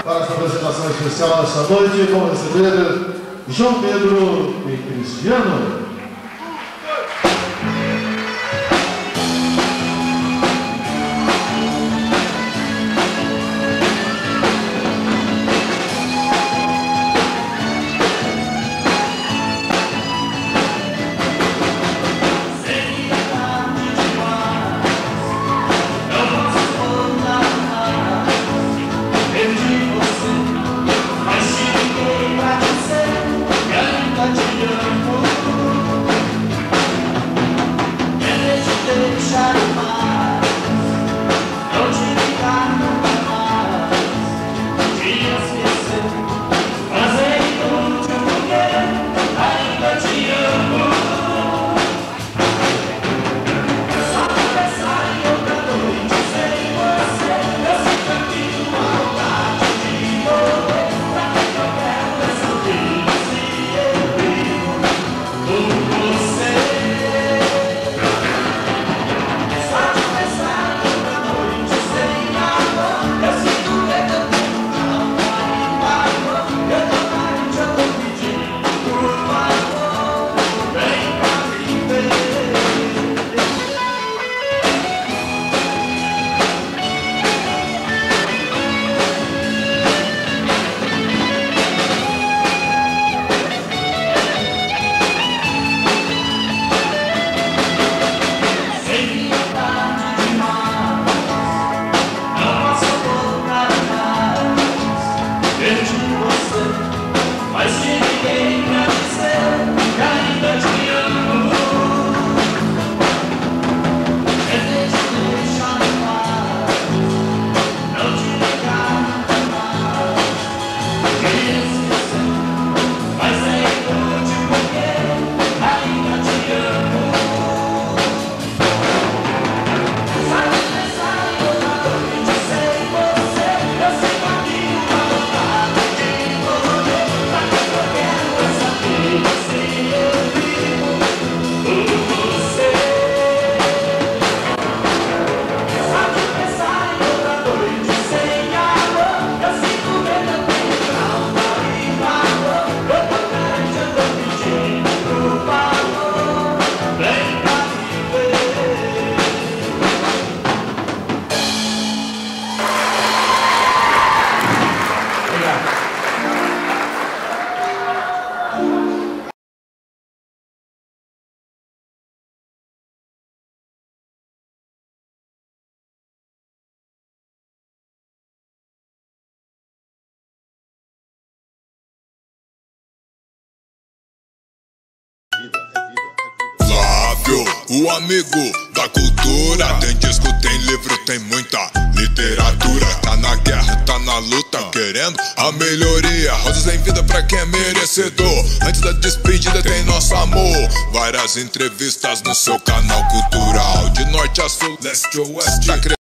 para essa apresentação especial esta noite, vamos receber João Pedro e Cristiano. O amigo da cultura. Tem disco, tem livro, tem muita literatura. Tá na guerra, tá na luta, querendo a melhoria. Rosas em vida pra quem é merecedor. Antes da despedida tem nosso amor. Várias entrevistas no seu canal cultural. De norte a sul, leste a oeste.